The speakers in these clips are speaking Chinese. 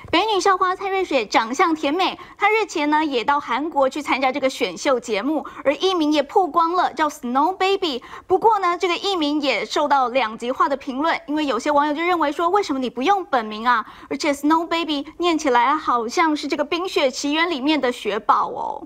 北女校花蔡瑞雪长相甜美，她日前呢也到韩国去参加这个选秀节目，而艺名也曝光了，叫 Snow Baby。不过呢，这个艺名也受到两极化的评论，因为有些网友就认为说，为什么你不用本名啊？而且 Snow Baby 念起来好像是这个《冰雪奇缘》里面的雪宝哦。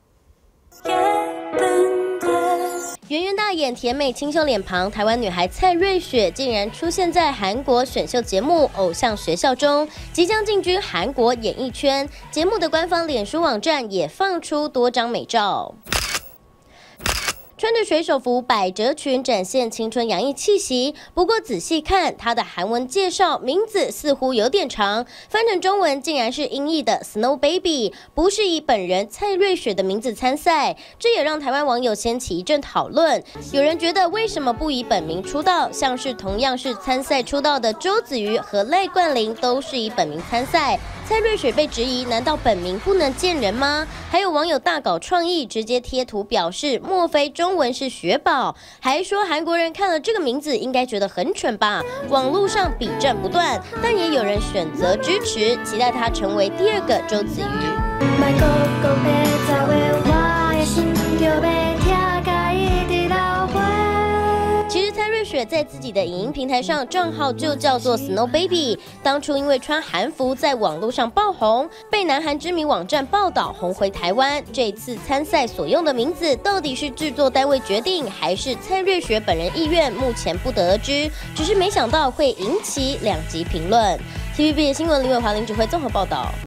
圆圆大眼、甜美清秀脸庞，台湾女孩蔡瑞雪竟然出现在韩国选秀节目《偶像学校》中，即将进军韩国演艺圈。节目的官方脸书网站也放出多张美照。穿着水手服、百褶裙，展现青春洋溢气息。不过仔细看她的韩文介绍，名字似乎有点长，翻成中文竟然是音译的 Snow Baby， 不是以本人蔡瑞雪的名字参赛，这也让台湾网友掀起一阵讨论。有人觉得为什么不以本名出道？像是同样是参赛出道的周子瑜和赖冠霖都是以本名参赛。蔡瑞雪被质疑，难道本名不能见人吗？还有网友大搞创意，直接贴图表示，莫非中文是雪宝？还说韩国人看了这个名字应该觉得很蠢吧？网络上比战不断，但也有人选择支持，期待他成为第二个周子瑜。蔡瑞雪在自己的影音平台上账号就叫做 Snow Baby， 当初因为穿韩服在网络上爆红，被南韩知名网站报道红回台湾。这次参赛所用的名字到底是制作单位决定，还是蔡瑞雪本人意愿，目前不得而知。只是没想到会引起两极评论。TVB 新闻林伟华林指挥综合报道。